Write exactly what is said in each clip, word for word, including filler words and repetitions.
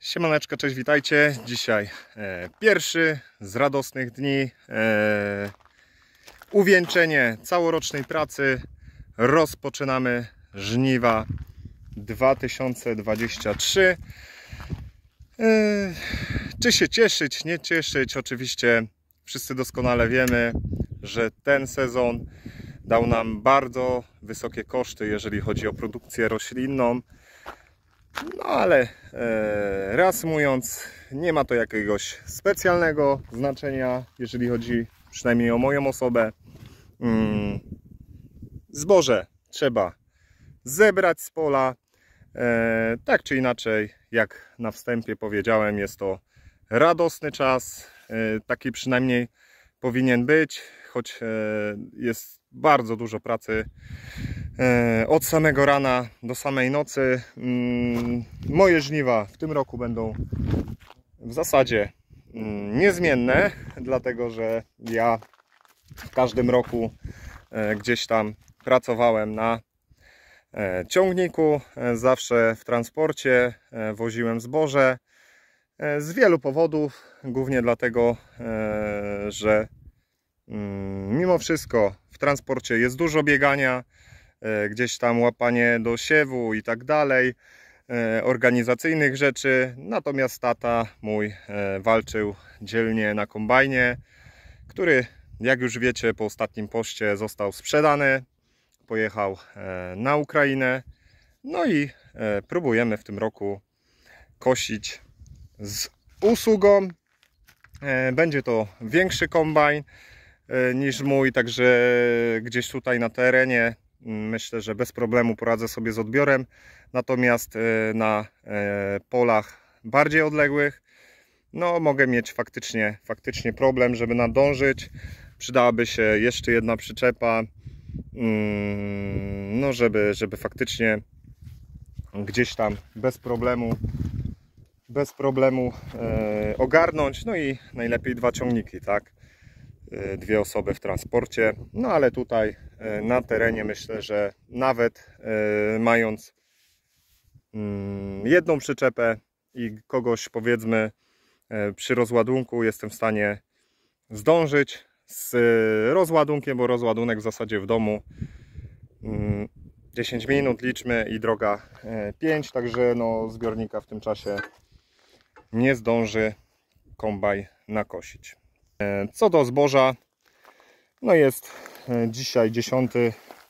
Siemaneczko, cześć, witajcie. Dzisiaj e, pierwszy z radosnych dni. E, uwieńczenie całorocznej pracy. Rozpoczynamy żniwa dwa tysiące dwadzieścia trzy. E, czy się cieszyć, nie cieszyć? Oczywiście wszyscy doskonale wiemy, że ten sezon dał nam bardzo wysokie koszty, jeżeli chodzi o produkcję roślinną. No ale e, reasumując, nie ma to jakiegoś specjalnego znaczenia, jeżeli chodzi przynajmniej o moją osobę. Mm, zboże trzeba zebrać z pola. E, tak czy inaczej, jak na wstępie powiedziałem, jest to radosny czas. E, taki przynajmniej powinien być, choć e, jest bardzo dużo pracy. Od samego rana do samej nocy. Moje żniwa w tym roku będą w zasadzie niezmienne, dlatego że ja w każdym roku gdzieś tam pracowałem na ciągniku, zawsze w transporcie woziłem zboże z wielu powodów, głównie dlatego, że mimo wszystko w transporcie jest dużo biegania, gdzieś tam łapanie do siewu i tak dalej, organizacyjnych rzeczy. Natomiast tata mój walczył dzielnie na kombajnie, który, jak już wiecie, po ostatnim poście został sprzedany, pojechał na Ukrainę. No i próbujemy w tym roku kosić z usługą. Będzie to większy kombajn niż mój, także gdzieś tutaj na terenie myślę, że bez problemu poradzę sobie z odbiorem. Natomiast na polach bardziej odległych no mogę mieć faktycznie, faktycznie problem, żeby nadążyć. Przydałaby się jeszcze jedna przyczepa, no żeby, żeby faktycznie gdzieś tam bez problemu bez problemu ogarnąć. No i najlepiej dwa ciągniki, tak? Dwie osoby w transporcie. No ale tutaj na terenie myślę, że nawet mając jedną przyczepę i kogoś, powiedzmy, przy rozładunku, jestem w stanie zdążyć z rozładunkiem, bo rozładunek w zasadzie w domu dziesięć minut liczmy i droga pięć, także no zbiornika w tym czasie nie zdąży kombajn nakosić. Co do zboża, no jest dzisiaj dziesiąty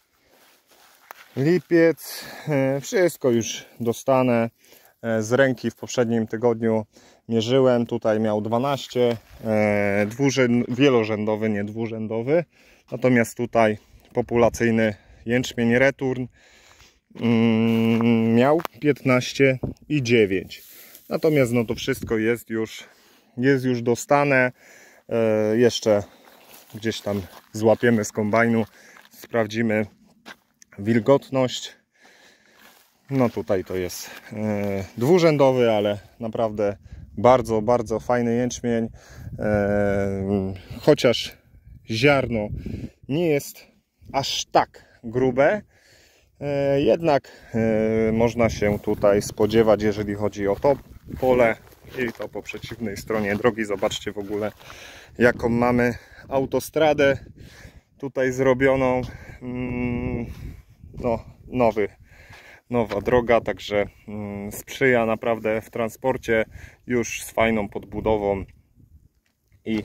lipiec, wszystko już dostanę z ręki. W poprzednim tygodniu mierzyłem, tutaj miał dwanaście, wielorzędowy, nie dwurzędowy, natomiast tutaj populacyjny jęczmień Return miał piętnaście i dziewięć. Natomiast no to wszystko jest już, jest już dostane. E, jeszcze gdzieś tam złapiemy z kombajnu, sprawdzimy wilgotność. No tutaj to jest e, dwurzędowy, ale naprawdę bardzo, bardzo fajny jęczmień. E, chociaż ziarno nie jest aż tak grube, e, jednak e, można się tutaj spodziewać, jeżeli chodzi o to pole i to po przeciwnej stronie drogi. Zobaczcie w ogóle, jaką mamy autostradę tutaj zrobioną. No, nowy, nowa droga, także sprzyja naprawdę w transporcie, już z fajną podbudową i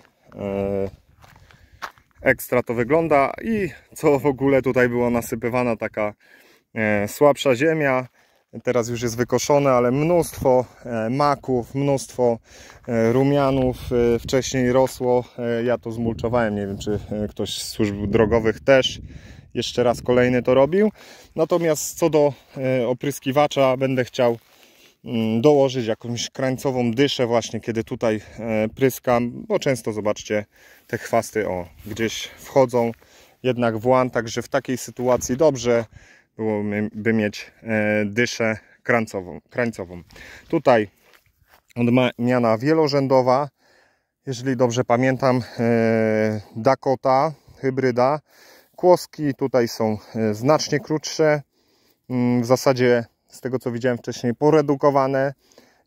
ekstra to wygląda. I co w ogóle tutaj było nasypywana taka słabsza ziemia. Teraz już jest wykoszone, ale mnóstwo maków, mnóstwo rumianów wcześniej rosło. Ja to zmulczowałem, nie wiem, czy ktoś z służb drogowych też jeszcze raz kolejny to robił. Natomiast co do opryskiwacza, będę chciał dołożyć jakąś krańcową dyszę właśnie, kiedy tutaj pryskam, bo często, zobaczcie, te chwasty o gdzieś wchodzą jednak w łan, także w takiej sytuacji dobrze byłoby mieć dyszę krańcową. krańcową. Tutaj odmiana wielorzędowa, jeżeli dobrze pamiętam, Dakota, hybryda. Kłoski tutaj są znacznie krótsze, w zasadzie z tego co widziałem wcześniej poredukowane.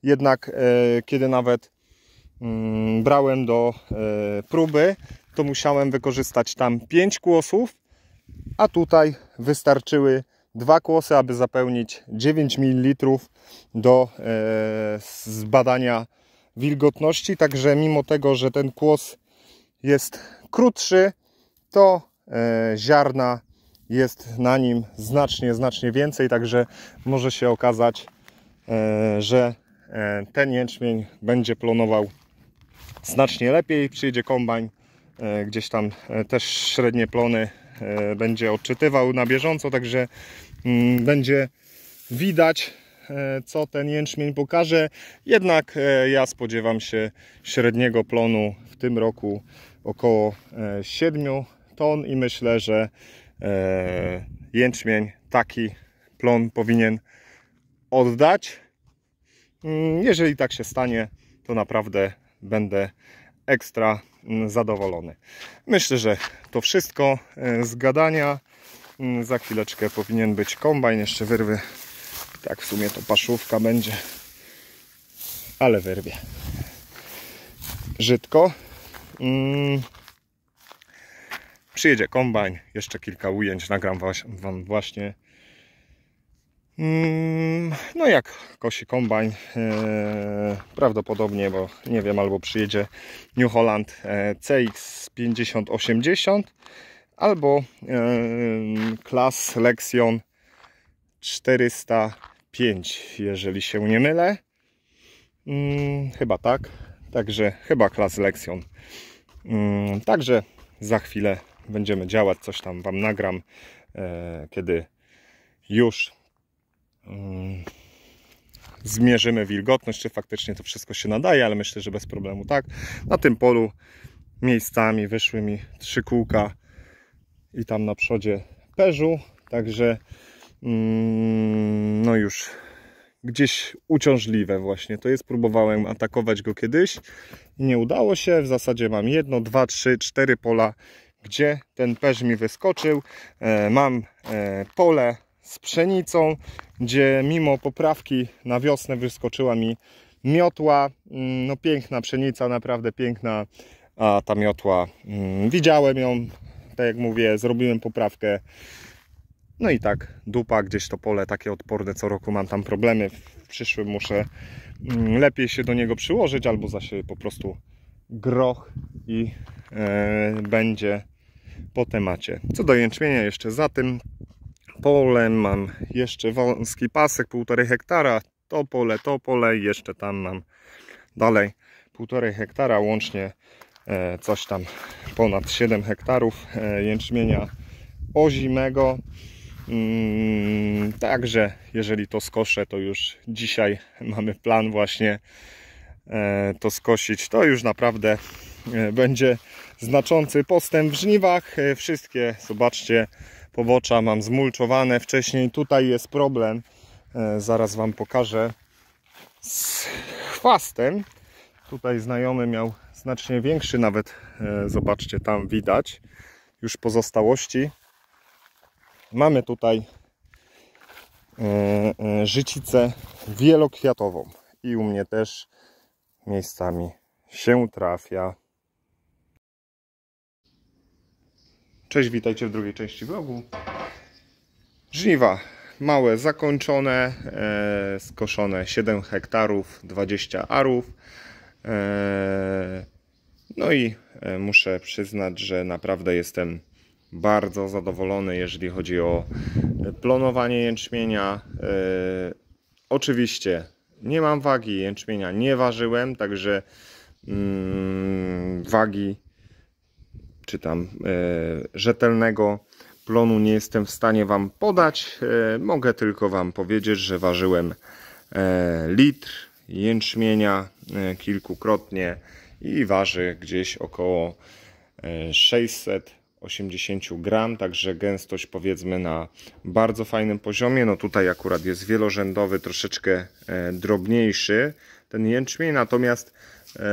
jednak kiedy nawet brałem do próby, to musiałem wykorzystać tam pięć kłosów, a tutaj wystarczyły dwa kłosy, aby zapełnić dziewięć mililitrów do zbadania wilgotności. Także mimo tego, że ten kłos jest krótszy, to ziarna jest na nim znacznie, znacznie więcej. Także może się okazać, że ten jęczmień będzie plonował znacznie lepiej. Przyjdzie kombajn, gdzieś tam też średnie plony będzie odczytywał na bieżąco, także będzie widać, co ten jęczmień pokaże. Jednak ja spodziewam się średniego plonu w tym roku około siedmiu ton i myślę, że jęczmień taki plon powinien oddać. Jeżeli tak się stanie, to naprawdę będę ekstra zadowolony. Myślę, że to wszystko z gadania. Za chwileczkę powinien być kombajn. Jeszcze wyrwy. Tak, w sumie to paszówka będzie, ale wyrwie. Żydko. Hmm. Przyjedzie kombajn. Jeszcze kilka ujęć nagram wam właśnie. No jak kosi kombajn, prawdopodobnie, bo nie wiem, albo przyjedzie New Holland C X pięćdziesiąt osiemdziesiąt, albo Claas Lexion czterysta pięć, jeżeli się nie mylę. Chyba tak, także chyba Claas Lexion. Także za chwilę będziemy działać, coś tam wam nagram, kiedy już zmierzymy wilgotność, czy faktycznie to wszystko się nadaje, ale myślę, że bez problemu tak. Na tym polu miejscami wyszły mi trzy kółka i tam na przodzie Peugeot, także no już gdzieś uciążliwe właśnie to jest. Próbowałem atakować go kiedyś i nie udało się. W zasadzie mam jedno, dwa, trzy, cztery pola, gdzie ten Peugeot mi wyskoczył. Mam pole z pszenicą, gdzie mimo poprawki na wiosnę wyskoczyła mi miotła. No piękna pszenica, naprawdę piękna, a ta miotła, widziałem ją, tak jak mówię, zrobiłem poprawkę. No i tak dupa, gdzieś to pole takie odporne, co roku mam tam problemy. W przyszłym muszę lepiej się do niego przyłożyć, albo zasieję po prostu groch i e, będzie po temacie. Co do jęczmienia, jeszcze za tym polem mam jeszcze wąski pasek, półtorej hektara, to pole, to pole i jeszcze tam mam dalej półtorej hektara, łącznie e, coś tam ponad siedem hektarów e, jęczmienia ozimego. Mm, także jeżeli to skoszę, to już dzisiaj mamy plan właśnie e, to skosić. To już naprawdę e, będzie znaczący postęp w żniwach. E, wszystkie, zobaczcie, pobocza mam zmulczowane wcześniej. Tutaj jest problem, e, zaraz wam pokażę, z chwastem. Tutaj znajomy miał znacznie większy, nawet e, zobaczcie, tam widać już pozostałości. Mamy tutaj e, e, życicę wielokwiatową i u mnie też miejscami się trafia. Cześć, witajcie w drugiej części vlogu. Żniwa małe zakończone, e, skoszone siedem hektarów, dwadzieścia arów. E, no i e, muszę przyznać, że naprawdę jestem bardzo zadowolony, jeżeli chodzi o plonowanie jęczmienia. E, oczywiście nie mam wagi, jęczmienia nie ważyłem, także mm, wagi czy tam e, rzetelnego plonu nie jestem w stanie wam podać. E, mogę tylko wam powiedzieć, że ważyłem e, litr jęczmienia e, kilkukrotnie i waży gdzieś około e, sześćset osiemdziesiąt gram, także gęstość powiedzmy na bardzo fajnym poziomie. No tutaj akurat jest wielorzędowy, troszeczkę e, drobniejszy ten jęczmień, natomiast e,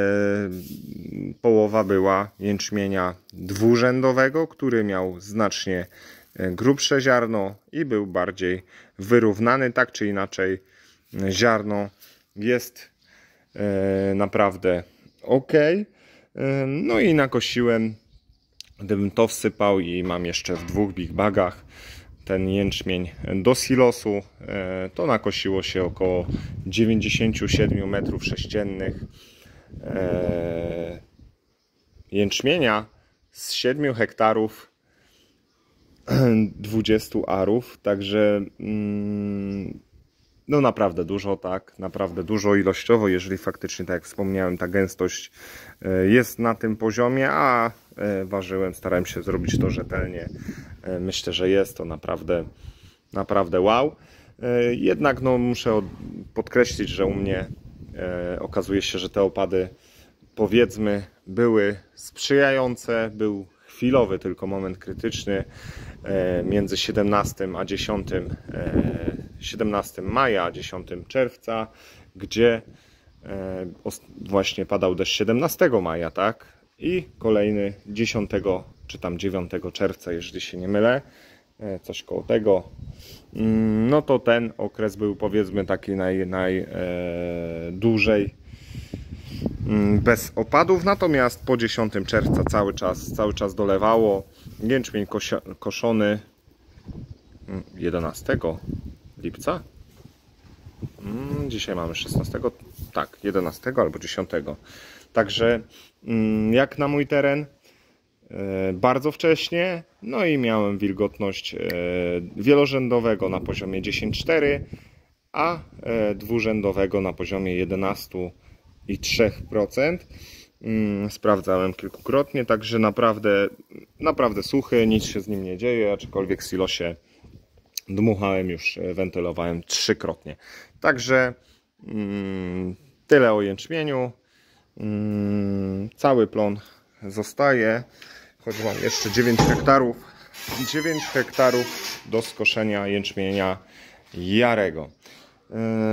połowa była jęczmienia dwurzędowego, który miał znacznie grubsze ziarno i był bardziej wyrównany. Tak czy inaczej ziarno jest e, naprawdę ok. E, no i nakosiłem, gdybym to wsypał i mam jeszcze w dwóch big bagach ten jęczmień do silosu, e, to nakosiło się około dziewięćdziesiąt siedem metrów sześciennych e, jęczmienia z siedmiu hektarów dwudziestu arów, także mm, no naprawdę dużo, tak, naprawdę dużo ilościowo, jeżeli faktycznie, tak jak wspomniałem, ta gęstość jest na tym poziomie, a ważyłem, starałem się zrobić to rzetelnie, myślę, że jest to naprawdę, naprawdę wow. Jednak no, muszę podkreślić, że u mnie okazuje się, że te opady, powiedzmy, były sprzyjające, był chwilowy tylko moment krytyczny między siedemnastego a dziesiątego siedemnastego maja a dziesiątego czerwca, gdzie właśnie padał deszcz siedemnastego maja, tak? I kolejny dziesiątego czy tam dziewiątego czerwca, jeżeli się nie mylę, coś koło tego. No to ten okres był, powiedzmy, taki naj, naj e, dłużej bez opadów, natomiast po dziesiątego czerwca cały czas, cały czas dolewało. Jęczmień kosia, koszony jedenastego lipca. Dzisiaj mamy szesnastego, tak, jedenastego albo dziesiątego. Także jak na mój teren, bardzo wcześnie. No i miałem wilgotność wielorzędowego na poziomie dziesięć przecinek cztery, a dwurzędowego na poziomie jedenaście i trzy procent. Sprawdzałem kilkukrotnie, także naprawdę, naprawdę suchy, nic się z nim nie dzieje, aczkolwiek w silosie dmuchałem już, wentylowałem trzykrotnie. Także mm, tyle o jęczmieniu. Mm, cały plon zostaje, choć mam jeszcze dziewięć hektarów. dziewięć hektarów do skoszenia jęczmienia jarego. Yy,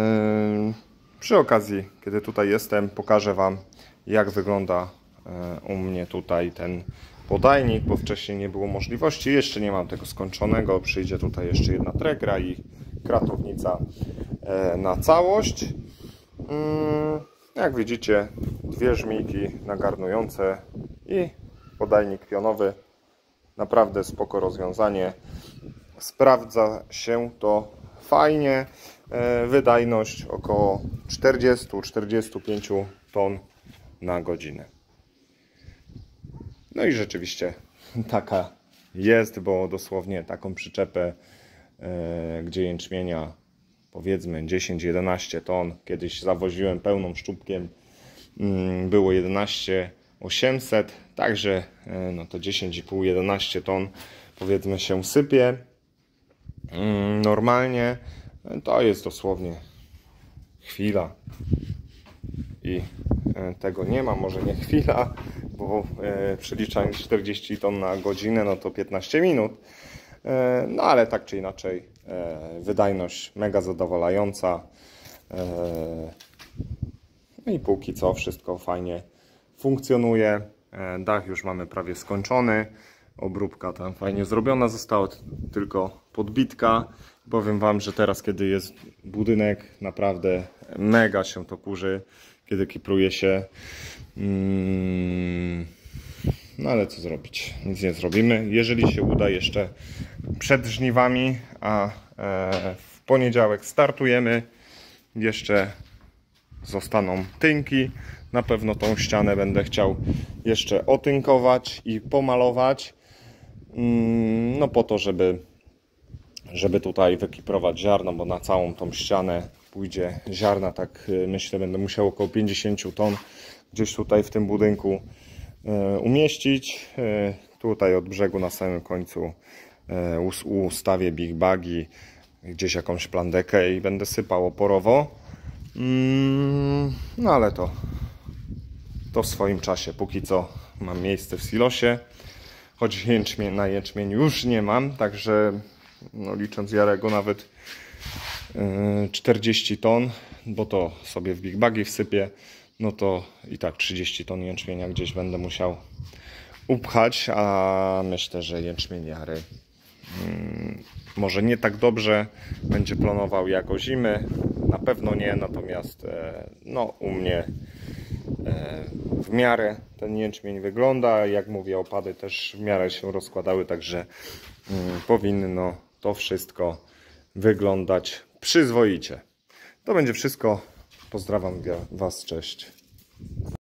przy okazji, kiedy tutaj jestem, pokażę Wam, jak wygląda u mnie tutaj ten podajnik, bo wcześniej nie było możliwości. Jeszcze nie mam tego skończonego. Przyjdzie tutaj jeszcze jedna tregra i kratownica na całość. Jak widzicie, dwie żmijki nagarnujące i podajnik pionowy. Naprawdę spoko rozwiązanie. Sprawdza się to fajnie. Wydajność około czterdzieści do czterdziestu pięciu ton na godzinę. No i rzeczywiście taka jest, bo dosłownie taką przyczepę, e, gdzie jęczmienia, powiedzmy dziesięć do jedenastu ton, kiedyś zawoziłem pełną szczupkiem, mm, było jedenaście tysięcy osiemset, także e, no to dziesięć i pół do jedenastu ton, powiedzmy, się sypie mm, normalnie. To jest dosłownie chwila i tego nie ma, może nie chwila, bo e, przeliczając czterdzieści ton na godzinę, no to piętnaście minut. E, no ale tak czy inaczej, e, wydajność mega zadowalająca. E, no i póki co wszystko fajnie funkcjonuje. E, dach już mamy prawie skończony. Obróbka tam fajnie zrobiona, została tylko podbitka. Powiem Wam, że teraz, kiedy jest budynek, naprawdę mega się to kurzy, kiedy kipruje się. No ale co zrobić? Nic nie zrobimy. Jeżeli się uda jeszcze przed żniwami, a w poniedziałek startujemy, jeszcze zostaną tynki. Na pewno tą ścianę będę chciał jeszcze otynkować i pomalować. No po to, żeby żeby tutaj wykiprować ziarno, bo na całą tą ścianę pójdzie ziarna, tak myślę, będę musiał około pięćdziesiąt ton gdzieś tutaj w tym budynku umieścić. Tutaj od brzegu na samym końcu ustawię big bagi, gdzieś jakąś plandekę i będę sypał oporowo. No ale to, to w swoim czasie. Póki co mam miejsce w silosie, choć jęczmień, na jęczmień już nie mam, także no, licząc jarego nawet czterdzieści ton, bo to sobie w big bagi wsypię, no to i tak trzydzieści ton jęczmienia gdzieś będę musiał upchać, a myślę, że jęczmień jary hmm, może nie tak dobrze będzie planował jak ozimy. Na pewno nie, natomiast e, no, u mnie e, w miarę ten jęczmień wygląda. Jak mówię, opady też w miarę się rozkładały, także mm, powinno to wszystko wyglądać przyzwoicie. To będzie wszystko. Pozdrawiam Was, cześć.